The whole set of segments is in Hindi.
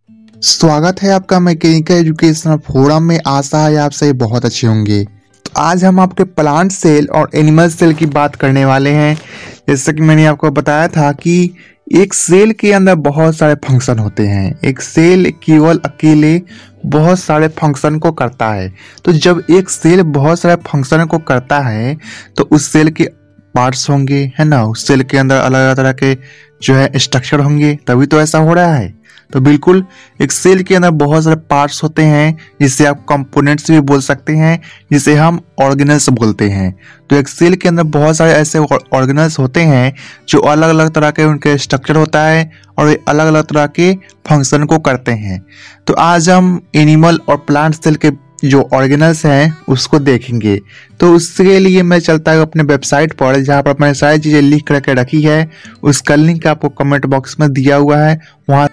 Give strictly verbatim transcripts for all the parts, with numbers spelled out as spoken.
स्वागत है आपका मैकेनिकल एजुकेशन फोरम में। आशा है आप सभी बहुत अच्छे होंगे। तो आज हम आपके प्लांट सेल और एनिमल सेल की बात करने वाले हैं। जैसे कि मैंने आपको बताया था कि एक सेल के अंदर बहुत सारे फंक्शन होते हैं। एक सेल केवल अकेले बहुत सारे फंक्शन को करता है। तो जब एक सेल बहुत सारे फंक्शन को करता है तो उस सेल के पार्ट्स होंगे, है ना। उस सेल के अंदर अलग अलग तरह के जो है स्ट्रक्चर होंगे, तभी तो ऐसा हो रहा है। तो बिल्कुल एक सेल के अंदर बहुत सारे पार्ट्स होते हैं, जिसे आप कंपोनेंट्स भी बोल सकते हैं, जिसे हम ऑर्गेनल्स बोलते हैं। तो एक सेल के अंदर बहुत सारे ऐसे ऑर्गेनल्स होते हैं जो अलग अलग तरह के उनके स्ट्रक्चर होता है और ये अलग अलग तरह के फंक्शन को करते हैं। तो आज हम एनिमल और प्लांट सेल के जो ऑर्गेनल्स हैं उसको देखेंगे। तो उसके लिए मैं चलता हूँ अपने वेबसाइट पर, जहाँ पर मैंने सारी चीज़ें लिख करके रखी है। उसका लिंक आपको कमेंट बॉक्स में दिया हुआ है। वहाँ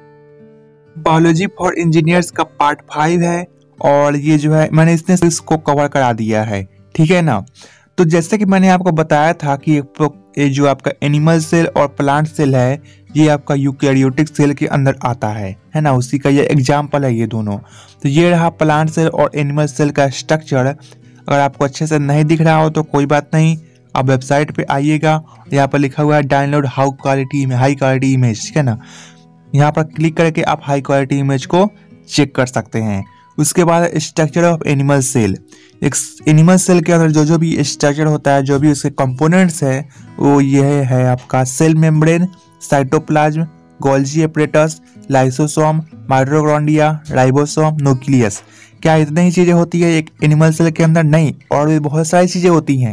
बायोलॉजी फॉर इंजीनियर्स का पार्ट फाइव है और ये जो है मैंने इसने इसको कवर करा दिया है, ठीक है ना। तो जैसे कि मैंने आपको बताया था कि ये जो आपका एनिमल सेल और प्लांट सेल है ये आपका यूकैरियोटिक सेल के अंदर आता है है ना। उसी का ये एग्जाम्पल है ये दोनों। तो ये रहा प्लांट सेल और एनिमल सेल का स्ट्रक्चर। अगर आपको अच्छे से नहीं दिख रहा हो तो कोई बात नहीं, आप वेबसाइट पे आइएगा। यहाँ पर लिखा हुआ है डाउनलोड हाउ क्वालिटी में हाई क्वालिटी इमेज, ठीक है ना। यहाँ पर क्लिक करके आप हाई क्वालिटी इमेज को चेक कर सकते हैं। उसके बाद स्ट्रक्चर ऑफ एनिमल सेल। एक एनिमल सेल के अंदर जो जो भी स्ट्रक्चर होता है, जो भी उसके कंपोनेंट्स है, वो ये है आपका cell membrane, cytoplasm, Golgi apparatus, lysosome, mitochondria, ribosome, nucleus. क्या इतनी ही चीजें होती है एक एनिमल सेल के अंदर? नहीं, और भी बहुत सारी चीजें होती हैं,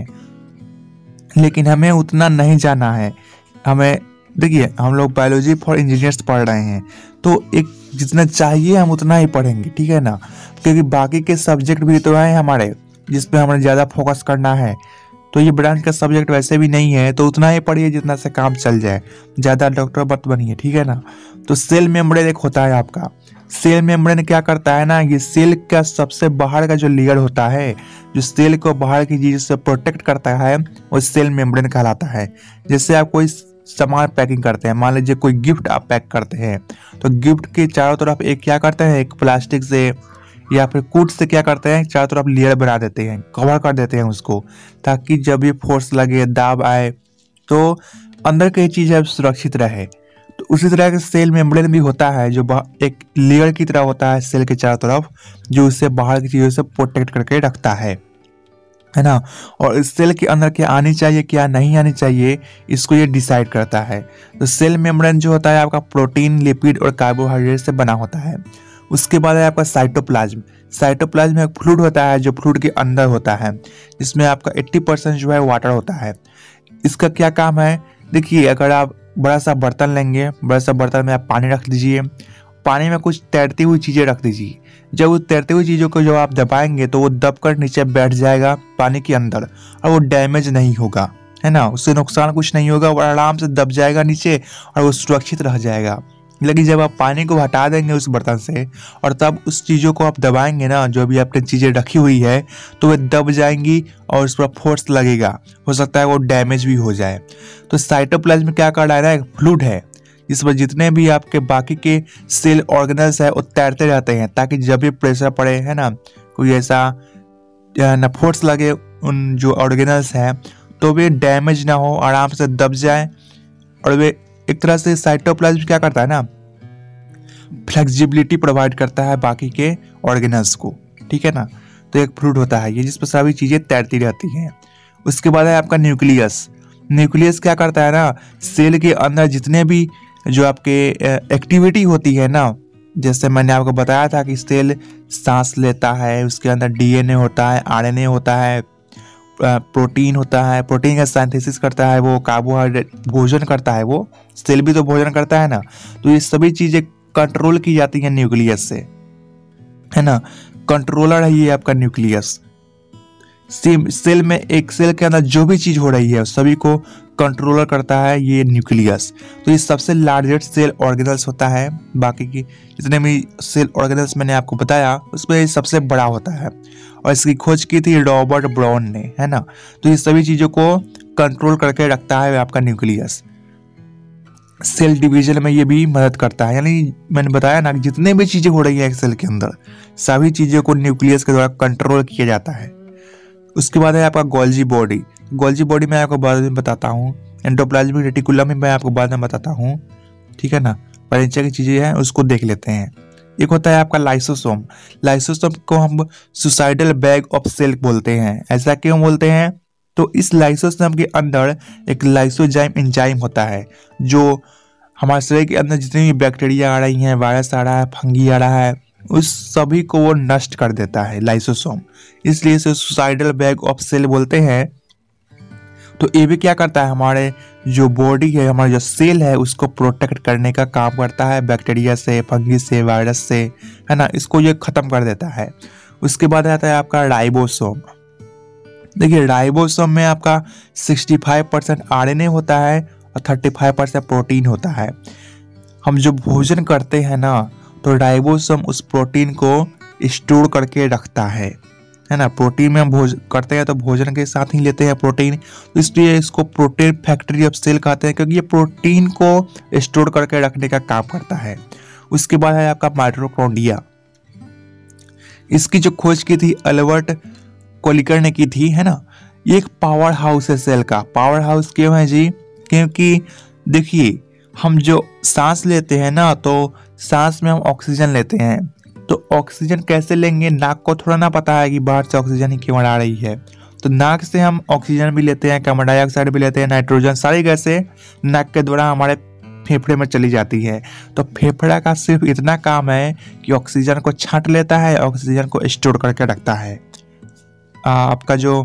लेकिन हमें उतना नहीं जाना है। हमें देखिए, हम लोग बायोलॉजी फॉर इंजीनियर्स पढ़ रहे हैं, तो एक जितना चाहिए हम उतना ही पढ़ेंगे, ठीक है ना। क्योंकि बाकी के सब्जेक्ट भी तो हैं हमारे जिसपे हमें ज़्यादा फोकस करना है। तो ये ब्रांच का सब्जेक्ट वैसे भी नहीं है, तो उतना ही पढ़िए जितना से काम चल जाए। ज़्यादा डॉक्टर मत बनिए, ठीक है ना। तो सेल मेम्ब्रेन एक होता है आपका। सेल मेम्ब्रेन क्या करता है ना, ये सेल का सबसे बाहर का जो लेयर होता है, जो सेल को बाहर की चीज़ से प्रोटेक्ट करता है, वो सेल मेम्ब्रेन कहलाता है। जैसे आप कोई सामान पैकिंग करते हैं, मान लीजिए कोई गिफ्ट आप पैक करते हैं, तो गिफ्ट के चारों तरफ एक क्या करते हैं, एक प्लास्टिक से या फिर कूट से क्या करते हैं, चारों तरफ लेयर बना देते हैं, कवर कर देते हैं उसको, ताकि जब ये फोर्स लगे, दाब आए, तो अंदर की चीज़ है सुरक्षित रहे। तो उसी तरह के सेल मेम्ब्रेन भी होता है, जो एक लेयर की तरह होता है सेल के चारों तरफ, जो उसे बाहर की चीज़ों से प्रोटेक्ट करके रखता है है ना। और इस सेल के अंदर क्या आनी चाहिए क्या नहीं आनी चाहिए, इसको ये डिसाइड करता है। तो सेल मेम्ब्रेन जो होता है आपका प्रोटीन, लिपिड और कार्बोहाइड्रेट से बना होता है। उसके बाद है आपका साइटोप्लाज्म। साइटोप्लाज्म एक फ्लूइड होता है जो फ्लूइड के अंदर होता है, जिसमें आपका अस्सी परसेंट जो है वाटर होता है। इसका क्या काम है, देखिए, अगर आप बड़ा सा बर्तन लेंगे, बड़ा सा बर्तन में आप पानी रख दीजिए, पानी में कुछ तैरती हुई चीज़ें रख दीजिए। जब उस तैरती हुई चीज़ों को जब आप दबाएंगे तो वो दबकर नीचे बैठ जाएगा पानी के अंदर, और वो डैमेज नहीं होगा, है ना। उससे नुकसान कुछ नहीं होगा, वो आराम से दब जाएगा नीचे और वो सुरक्षित रह जाएगा। लेकिन जब आप पानी को हटा देंगे उस बर्तन से और तब उस चीज़ों को आप दबाएंगे ना, जो भी आपने चीज़ें रखी हुई है, तो वे दब जाएंगी और उस पर फोर्स लगेगा, हो सकता है वो डैमेज भी हो जाए। तो साइटोप्लाज्म क्या कर रहा है ना, एक फ्लूइड है जिसमें जितने भी आपके बाकी के सेल ऑर्गेनल्स है वो तैरते रहते हैं, ताकि जब भी प्रेशर पड़े, है ना, कोई ऐसा ना फोर्स लगे उन जो ऑर्गेनल्स हैं, तो वे डैमेज ना हो, आराम से दब जाए। और वे एक तरह से साइटोप्लाज्म क्या करता है ना, फ्लेक्सिबिलिटी प्रोवाइड करता है बाकी के ऑर्गेनल्स को, ठीक है ना। तो एक फ्लूइड होता है ये, जिस पर सभी चीज़ें तैरती रहती हैं। उसके बाद है आपका न्यूक्लियस। न्यूक्लियस क्या करता है ना, सेल के अंदर जितने भी जो आपके एक्टिविटी होती है ना, जैसे मैंने आपको बताया था कि सेल सांस लेता है, उसके अंदर डीएनए होता है, आरएनए होता है, प्रोटीन होता है, प्रोटीन का सिंथेसिस करता है, वो कार्बोहाइड्रेट भोजन करता है, वो सेल भी तो भोजन करता है ना। तो ये सभी चीज़ें कंट्रोल की जाती हैं न्यूक्लियस से, है ना। कंट्रोलर है ये आपका न्यूक्लियस। सेल में एक सेल के अंदर जो भी चीज हो रही है सभी को कंट्रोलर करता है ये न्यूक्लियस। तो ये सबसे लार्जेस्ट सेल ऑर्गेनल्स होता है, बाकी की जितने भी सेल ऑर्गेनल्स मैंने आपको बताया उसमें सबसे बड़ा होता है, और इसकी खोज की थी रॉबर्ट ब्राउन ने, है ना। तो ये सभी चीज़ों को कंट्रोल करके रखता है आपका न्यूक्लियस। सेल डिवीजन में ये भी मदद करता है। यानी मैंने बताया ना कि जितने भी चीजें हो रही है एक सेल के अंदर, सभी चीजों को न्यूक्लियस के द्वारा कंट्रोल किया जाता है। उसके बाद है आपका गोल्जी बॉडी। गोल्जी बॉडी मैं आपको बाद में बताता हूँ। एंडोप्लाज्मिक रेटिकुलम में मैं आपको बाद में बताता हूँ, ठीक है ना। परिचय की चीजें हैं उसको देख लेते हैं। एक होता है आपका लाइसोसोम। लाइसोसोम को हम सुसाइडल बैग ऑफ सेल बोलते हैं। ऐसा क्यों बोलते हैं? तो इस लाइसोसोम के अंदर एक लाइसोजाइम एंजाइम होता है जो हमारे शरीर के अंदर जितनी भी बैक्टीरिया आ रही हैं, वायरस आ रहा है, फंगी आ रहा है, उस सभी को वो नष्ट कर देता है लाइसोसोम। इसलिए इसे सुसाइडल बैग ऑफ सेल बोलते हैं। तो ये भी क्या करता है, हमारे जो बॉडी है, हमारा जो सेल है, उसको प्रोटेक्ट करने का काम करता है बैक्टीरिया से, फंगी से, वायरस से, है ना। इसको ये खत्म कर देता है। उसके बाद आता है आपका राइबोसोम। देखिए राइबोसोम में आपका पैंसठ परसेंट आरएनए होता है और पैंतीस परसेंट प्रोटीन होता है। हम जो भोजन करते हैं ना, तो राइबोसोम उस प्रोटीन को स्टोर करके रखता है, है ना। प्रोटीन में हम भोज करते हैं तो भोजन के साथ ही लेते हैं प्रोटीन, तो इसलिए इसको प्रोटीन फैक्ट्री ऑफ सेल कहते हैं, क्योंकि ये प्रोटीन को स्टोर करके रखने का काम करता है। उसके बाद है आपका माइटोकॉन्ड्रिया। इसकी जो खोज की थी अल्बर्ट कोलिकर ने की थी, है ना। ये एक पावर हाउस है सेल का। पावर हाउस क्यों है जी? क्योंकि देखिए हम जो सांस लेते हैं ना, तो सांस में हम ऑक्सीजन लेते हैं, तो ऑक्सीजन कैसे लेंगे? नाक को थोड़ा ना पता है कि बाहर से ऑक्सीजन ही क्यों आ रही है। तो नाक से हम ऑक्सीजन भी लेते हैं, कार्बन डाइऑक्साइड भी लेते हैं, नाइट्रोजन, सारी गैसें नाक के द्वारा हमारे फेफड़े में चली जाती है। तो फेफड़ा का सिर्फ इतना काम है कि ऑक्सीजन को छांट लेता है, ऑक्सीजन को स्टोर करके रखता है। आपका जो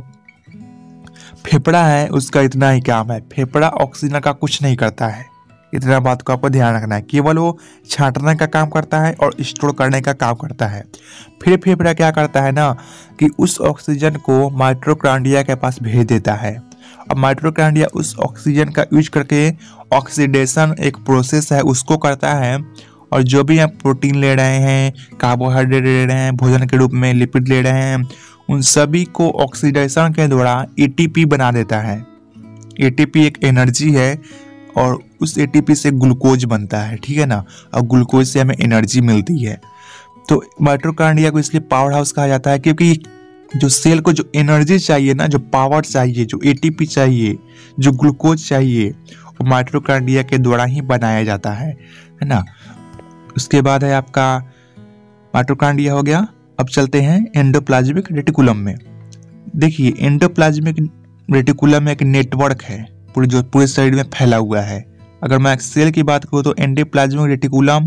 फेफड़ा है उसका इतना ही काम है। फेफड़ा ऑक्सीजन का कुछ नहीं करता है। इतना बात को आपको ध्यान रखना है। केवल वो छांटने का काम करता है और स्टोर करने का काम करता है। फिर फेफड़ा क्या करता है ना, कि उस ऑक्सीजन को माइटोकॉन्ड्रिया के पास भेज देता है। अब माइटोकॉन्ड्रिया उस ऑक्सीजन का यूज करके ऑक्सीडेशन एक प्रोसेस है उसको करता है, और जो भी आप प्रोटीन ले रहे हैं, कार्बोहाइड्रेट ले रहे हैं भोजन के रूप में, लिपिड ले रहे हैं, उन सभी को ऑक्सीडेशन के द्वारा एटीपी बना देता है। एटीपी एक एनर्जी है और उस एटीपी से ग्लूकोज बनता है, ठीक है ना, और ग्लूकोज से हमें एनर्जी मिलती है। तो माइटोकॉन्ड्रिया को इसलिए पावर हाउस कहा जाता है, क्योंकि जो सेल को जो एनर्जी चाहिए ना, जो पावर चाहिए, जो एटीपी चाहिए, जो ग्लूकोज चाहिए, वो माइटोकॉन्ड्रिया के द्वारा ही बनाया जाता है, है ना। उसके बाद है आपका माइटोकॉन्ड्रिया हो गया। अब चलते हैं एंडोप्लाज्मिक रेटिकुलम में। देखिए एंडोप्लाज्मिक रेटिकुलम एक नेटवर्क है पूरे जो पूरे शरीर में फैला हुआ है। अगर मैं सेल की बात करूँ तो एंडोप्लाज्मिक रेटिकुलम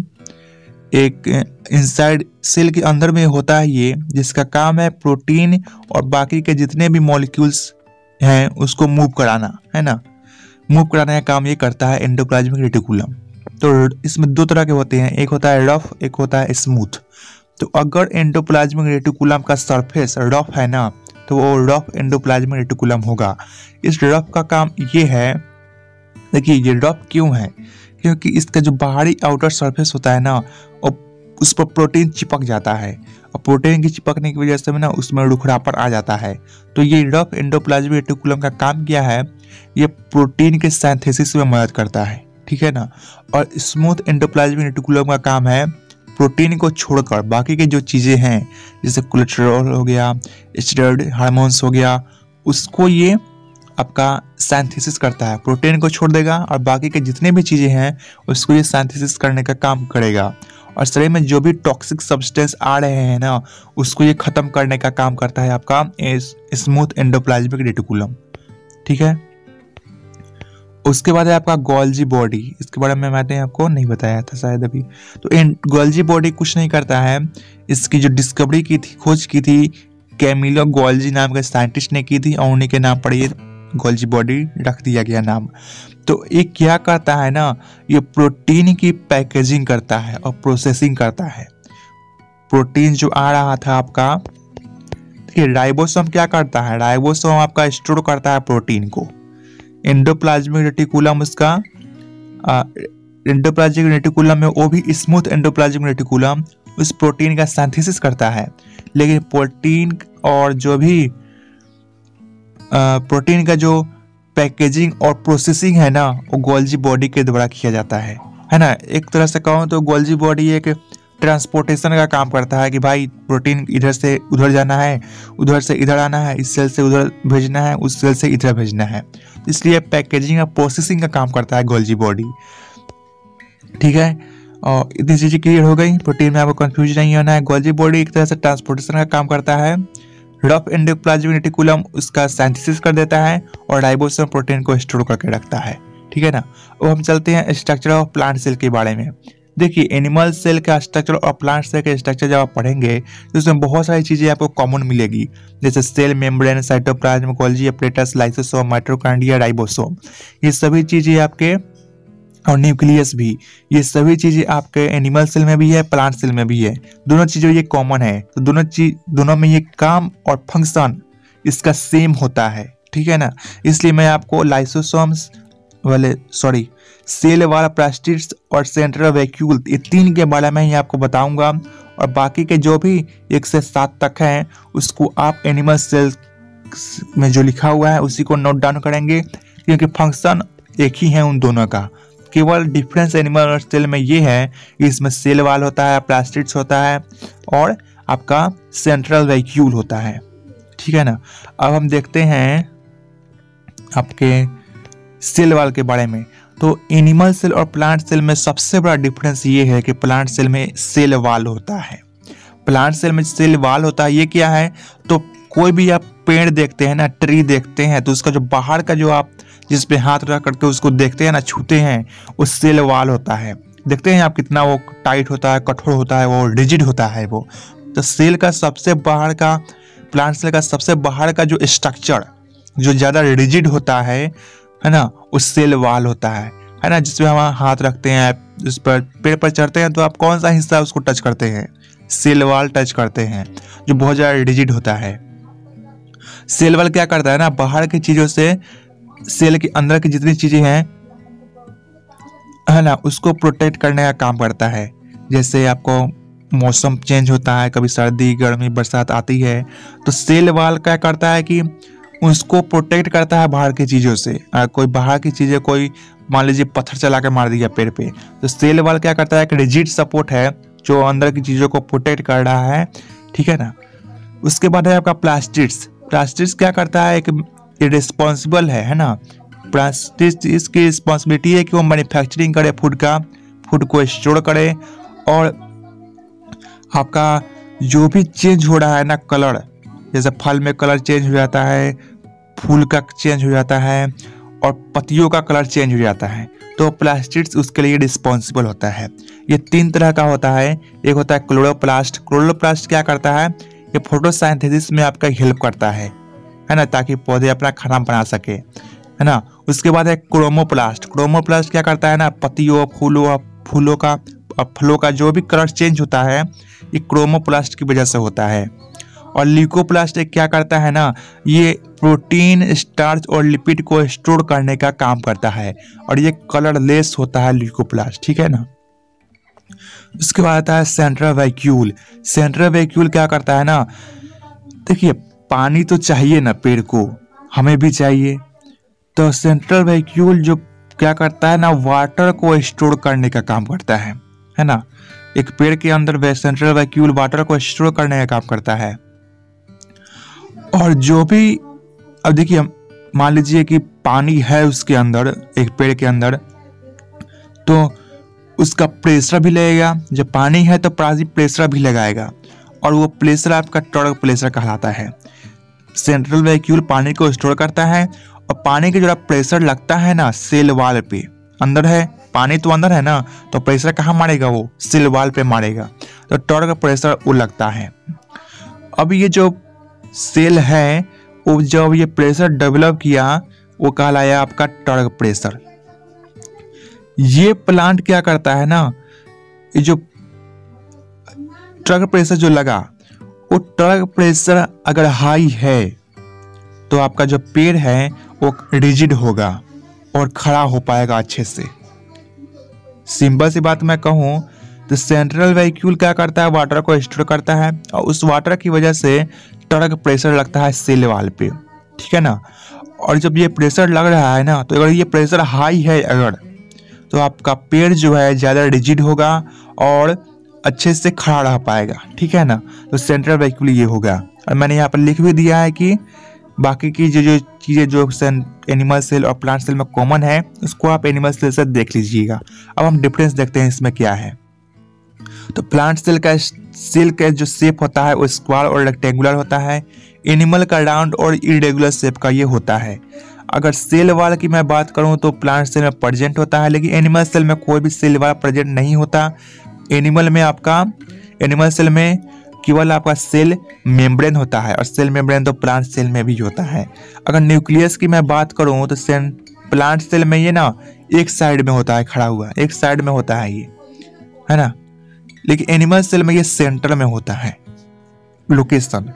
एक इनसाइड सेल के अंदर में होता है ये, जिसका काम है प्रोटीन और बाकी के जितने भी मॉलिक्यूल्स हैं उसको मूव कराना, है ना। मूव कराने का काम ये करता है एंडोप्लाज्मिक रेटिकुलम। तो इसमें दो तरह के होते हैं, एक होता है रफ, एक होता है स्मूथ। तो अगर एंडोप्लाज्मिक रेटिकुलम का सरफेस रफ है ना, तो वो रफ एंडोप्लाज्मिक रेटिकुलम होगा। इस रफ का काम ये है, देखिए ये रफ क्यों है, क्योंकि इसका जो बाहरी आउटर सरफेस होता है ना, उस पर प्रोटीन चिपक जाता है, और प्रोटीन की चिपकने की वजह से ना उसमें रुखरापन आ जाता है। तो ये रफ एंडोप्लाज्मिक रेटिकुलम का काम क्या है, ये प्रोटीन के सिंथेसिस में मदद करता है, ठीक है ना। और स्मूथ एंडोप्लाज्मिक रेटिकुलम का काम है प्रोटीन को छोड़कर बाकी के जो चीज़ें हैं, जैसे कोलेस्ट्रॉल हो गया, स्टेरॉइड हार्मोन्स हो गया, उसको ये आपका सिंथेसिस करता है। प्रोटीन को छोड़ देगा और बाकी के जितने भी चीज़ें हैं उसको ये सिंथेसिस करने का काम करेगा। और शरीर में जो भी टॉक्सिक सब्सटेंस आ रहे हैं ना, उसको ये खत्म करने का काम करता है आपका स्मूथ एंडोप्लाज्मिक रेटिकुलम, ठीक है। उसके बाद है आपका गोल्जी बॉडी। इसके बारे में मैंने आपको नहीं बताया था शायद अभी। तो गोल्जी बॉडी कुछ नहीं करता है। इसकी जो डिस्कवरी की थी, खोज की थी, कैमिलो गोल्जी नाम के साइंटिस्ट ने की थी, और उन्हीं के नाम पर ये गोल्जी बॉडी रख दिया गया नाम। तो ये क्या करता है ना, ये प्रोटीन की पैकेजिंग करता है और प्रोसेसिंग करता है। प्रोटीन जो आ रहा था आपका, देखिए राइबोसोम क्या करता है, राइबोसोम आपका स्टोर करता है प्रोटीन को। एंडोप्लाज्मिक रेटिकुलम उसका एंडोप्लाज्मिक रेटिकुलम में वो भी स्मूथ एंडोप्लाज्मिक रेटिकुलम उस प्रोटीन का सिंथेसिस करता है। लेकिन प्रोटीन और जो भी आ, प्रोटीन का जो पैकेजिंग और प्रोसेसिंग है ना वो गोल्जी बॉडी के द्वारा किया जाता है है ना। एक तरह से कहूँ तो गोल्जी बॉडी एक ट्रांसपोर्टेशन का काम करता है कि भाई प्रोटीन इधर से उधर जाना है, उधर से इधर आना है, इस सेल से उधर भेजना है, उस सेल से इधर भेजना है, इसलिए पैकेजिंग और प्रोसेसिंग का काम करता है गोल्जी बॉडी। ठीक है, और इतनी चीज़ें क्लियर हो गई, प्रोटीन में आपको कंफ्यूज नहीं होना है। गोल्जी बॉडी एक तरह से ट्रांसपोर्टेशन का काम करता है। रफ एंडोप्लाज्मिक रेटिकुलम उसका सिंथेसिस कर देता है और राइबोसोम प्रोटीन को स्टोर करके रखता है। ठीक है ना। अब हम चलते हैं स्ट्रक्चर ऑफ प्लांट सेल के बारे में। देखिए एनिमल सेल का स्ट्रक्चर और प्लांट सेल का स्ट्रक्चर जब आप पढ़ेंगे तो उसमें बहुत सारी चीजें आपको कॉमन मिलेगी, जैसे cell membrane, cytoplasm, Golgi apparatus, lysosome, mitochondria, ribosome, ये सभी चीजें आपके, और न्यूक्लियस भी, ये सभी चीजें आपके एनिमल सेल में भी है, प्लांट सेल में भी है। दोनों चीजों ये कॉमन है, तो दोनों चीज दोनों में ये काम और फंक्शन इसका सेम होता है। ठीक है ना। इसलिए मैं आपको लाइसोसोम्स वाले सॉरी सेल वाला प्लास्टिड्स और सेंट्रल वैक्यूल, ये तीन के बारे में ही आपको बताऊंगा, और बाकी के जो भी एक से सात तक हैं उसको आप एनिमल सेल में जो लिखा हुआ है उसी को नोट डाउन करेंगे, क्योंकि फंक्शन एक ही है उन दोनों का। केवल डिफरेंस एनिमल और सेल में ये है कि इसमें सेल वाल होता है, प्लास्टिड्स होता है और आपका सेंट्रल वैक्यूल होता है। ठीक है ना। अब हम देखते हैं आपके सेल वाल के बारे में। तो एनिमल सेल और प्लांट सेल में सबसे बड़ा डिफरेंस ये है कि प्लांट सेल में सेल वाल होता है। प्लांट सेल में सेल वाल होता है, ये क्या है, तो कोई भी आप पेड़ देखते हैं ना, ट्री देखते हैं, तो उसका जो बाहर का जो आप जिस पे हाथ रख करके उसको देखते हैं ना, छूते हैं, वो सेल वाल होता है। देखते हैं आप कितना वो टाइट होता है, कठोर होता है, वो रिजिड होता है वो। तो सेल का सबसे बाहर का, प्लांट सेल का सबसे बाहर का जो स्ट्रक्चर जो ज़्यादा रिजिड होता है है ना, उस सेल वाल होता है है ना, जिसमें हम हाथ रखते हैं, जिस पर पेड़ पर चढ़ते हैं तो आप कौन सा हिस्सा उसको टच करते हैं, सेल वाल टच करते हैं, जो बहुत ज़्यादा रिजिड होता है। सेल वाल क्या करता है ना, बाहर की चीज़ों से सेल के अंदर की जितनी चीज़ें हैं है ना, उसको प्रोटेक्ट करने का काम करता है। जैसे आपको मौसम चेंज होता है, कभी सर्दी गर्मी बरसात आती है, तो सेल वाल क्या करता है कि उसको प्रोटेक्ट करता है बाहर की चीज़ों से। आ, कोई बाहर की चीज़ें, कोई मान लीजिए पत्थर चला के मार दिया पेड़ पे, तो सेल वाल क्या करता है, एक रिजिड सपोर्ट है जो अंदर की चीज़ों को प्रोटेक्ट कर रहा है। ठीक है ना। उसके बाद है आपका प्लास्टिड्स। प्लास्टिड्स क्या करता है, एक रिस्पॉन्सिबल है है ना। प्लास्टिड्स इसकी रिस्पॉन्सिबिलिटी है कि वो मैन्युफैक्चरिंग करे फूड का, फूड को स्टोर करे, और आपका जो भी चेंज हो रहा है ना कलर, जैसे फल में कलर चेंज हो जाता है, फूल का चेंज हो जाता है, और पत्तियों का कलर चेंज हो जाता है, तो प्लास्टिड्स उसके लिए रिस्पॉन्सिबल होता है। ये तीन तरह का होता है। एक होता है क्लोरोप्लास्ट। क्लोरोप्लास्ट क्या करता है, ये फोटोसिंथेसिस में आपका हेल्प करता है है ना, ताकि पौधे अपना खाना बना सके है ना। उसके बाद है क्रोमोप्लास्ट। क्रोमोप्लास्ट क्या करता है ना, पत्तियों, फूलों फूलों का फलों का जो भी कलर चेंज होता है ये क्रोमोप्लास्ट की वजह से होता है। और ल्यूकोप्लास्ट क्या करता है ना, ये प्रोटीन, स्टार्च और लिपिड को स्टोर करने का काम करता है, और ये कलरलेस होता है ल्यूकोप्लास्ट। ठीक है ना। उसके बाद आता है सेंट्रल वैक्यूल। सेंट्रल वैक्यूल क्या करता है ना, देखिए पानी तो चाहिए ना पेड़ को, हमें भी चाहिए, तो सेंट्रल वैक्यूल जो क्या करता है ना, वाटर को स्टोर करने का काम करता है है ना। एक पेड़ के अंदर सेंट्रल वैक्यूल वाटर को स्टोर करने का काम करता है। और जो भी, अब देखिए मान लीजिए कि पानी है उसके अंदर, एक पेड़ के अंदर, तो उसका प्रेशर भी लगेगा। जब पानी है तो प्रेशर भी लगाएगा, और वो प्रेशर आपका टॉर्क प्रेशर कहलाता है। सेंट्रल वैक्यूल पानी को स्टोर करता है, और पानी के जो प्रेशर लगता है ना सेल वाल पे, अंदर है पानी तो अंदर है ना, तो प्रेशर कहाँ मारेगा, वो सेल वाल पे मारेगा, तो टॉर्क प्रेशर वो लगता है। अब ये जो सेल है वो जब ये प्रेशर डेवलप किया वो कहलाया आपका टॉर्क प्रेशर। ये प्लांट क्या करता है ना, ये जो टॉर्क प्रेशर जो लगा, वो टॉर्क प्रेशर अगर हाई है तो आपका जो पेड़ है वो रिजिड होगा और खड़ा हो पाएगा अच्छे से। सिंपल सी बात मैं कहूँ तो सेंट्रल वैक्यूल क्या करता है, वाटर को स्टोर करता है, और उस वाटर की वजह से टॉर्क प्रेशर लगता है सेल वाल पे। ठीक है ना। और जब ये प्रेशर लग रहा है ना, तो अगर ये प्रेशर हाई है अगर, तो आपका पेड़ जो है ज़्यादा रिजिड होगा और अच्छे से खड़ा रह पाएगा, ठीक है ना। तो सेंट्रल वैक्यूल ये होगा। और मैंने यहाँ पर लिख भी दिया है कि बाकी की जो जो चीज़ें जो एनिमल सेल और प्लांट सेल में कॉमन है, उसको आप एनिमल सेल से देख लीजिएगा। अब हम डिफरेंस देखते हैं इसमें क्या है। तो प्लांट सेल का सेल का जो शेप होता है वो स्क्वायर और रेक्टेंगुलर होता है। एनिमल का राउंड और इरेगुलर शेप का ये होता है। अगर सेल वाल की मैं बात करूं तो प्लांट सेल में प्रेजेंट होता है, लेकिन एनिमल सेल में कोई भी सेल वाल प्रेजेंट नहीं होता। एनिमल में आपका एनिमल सेल में केवल आपका सेल मेम्ब्रेन होता है, और सेल मेम्ब्रेन तो प्लांट सेल में भी होता है। अगर न्यूक्लियस की मैं बात करूं तो सेल प्लांट सेल में ये ना एक साइड में होता है, खड़ा हुआ एक साइड में होता है ये, है ना। लेकिन एनिमल सेल में ये सेंटर में होता है लोकेशन।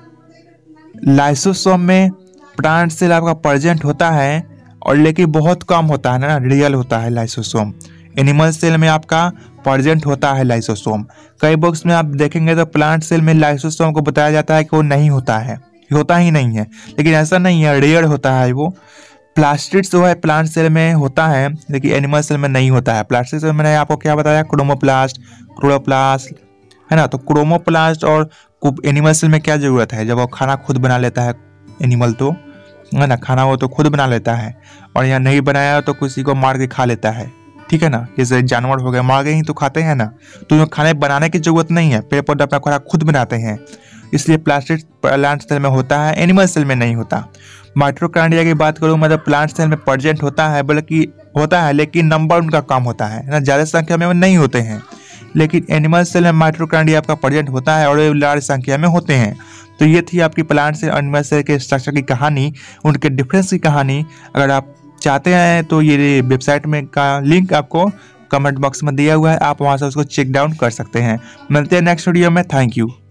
लाइसोसोम में प्लांट सेल आपका प्रेजेंट होता है और लेकिन बहुत कम होता है ना, रियल होता है लाइसोसोम। एनिमल सेल में आपका प्रेजेंट होता है लाइसोसोम। कई बुक्स में आप देखेंगे तो प्लांट सेल में लाइसोसोम को बताया जाता है कि वो नहीं होता है, होता ही नहीं है, लेकिन ऐसा नहीं है, रेयर होता है वो। प्लास्टिड्स जो है प्लांट सेल में होता है, लेकिन एनिमल सेल में नहीं होता है। प्लास्टिड सेल मैंने आपको क्या बताया, क्रोमोप्लास्ट, क्लोरोप्लास्ट, है ना। तो क्रोमोप्लास्ट और एनिमल सेल में क्या जरूरत है, जब वो खाना खुद बना लेता है एनिमल, तो है ना, खाना वो तो खुद बना लेता है, और यहाँ नहीं बनाया तो किसी को मार के खा लेता है, ठीक है ना। जैसे जानवर हो गए, मार के ही तो खाते हैं ना, तो खाने बनाने की जरूरत नहीं है, पेड़ पौधे अपना खुराक खुद बनाते हैं। इसलिए प्लास्टिक प्लांट सेल में होता है, एनिमल सेल में नहीं होता। माइटोकॉन्ड्रिया की बात करूँ मतलब प्लांट सेल में प्रेजेंट होता है, बल्कि होता है लेकिन नंबर उनका कम होता है ना, ज़्यादा संख्या में वो नहीं होते हैं। लेकिन एनिमल सेल में माइटोकॉन्ड्रिया आपका प्रेजेंट होता है और लार्ज संख्या में होते हैं। तो ये थी आपकी प्लांट सेल और एनिमल सेल के स्ट्रक्चर की कहानी, उनके डिफरेंस की कहानी। अगर आप चाहते हैं तो ये वेबसाइट में का लिंक आपको कमेंट बॉक्स में दिया हुआ है, आप वहाँ से उसको चेक डाउन कर सकते हैं। मिलते हैं नेक्स्ट वीडियो में, थैंक यू।